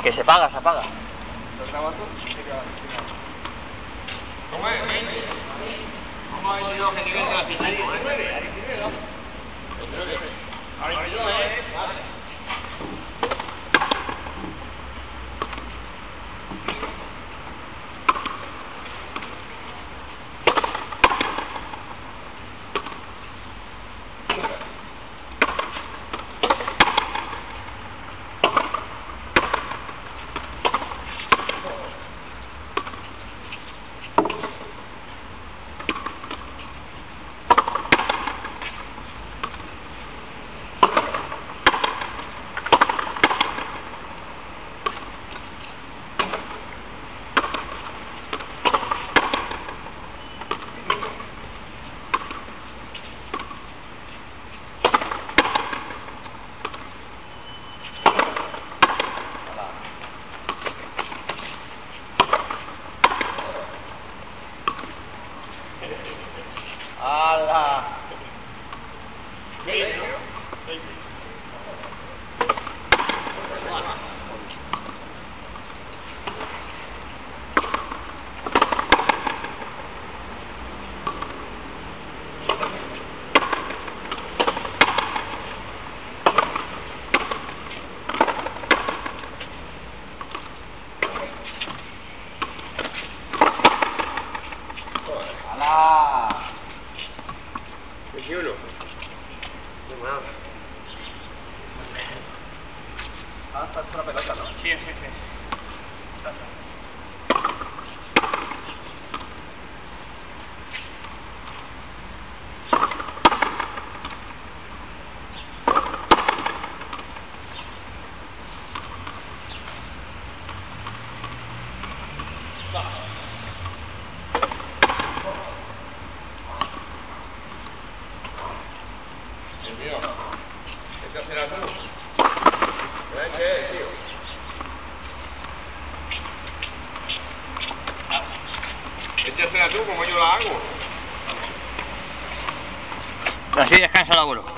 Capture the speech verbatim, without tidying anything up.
Que se paga, se apaga. ¿Lo grabas tú? ¿Cómo es? ¿Cómo ha venido que nivel de la piscina? Ahí nueve, ahí nueve. Ahí nueve. ¡Hala! ¡Hala! veintiuno. No más. Ah, está hecho una pelota, ¿no? Sí, sí, sí. El mío. ¿Este será tú? ¿Qué es, tío? Este será tú, como yo la hago. Así descansa el abuelo.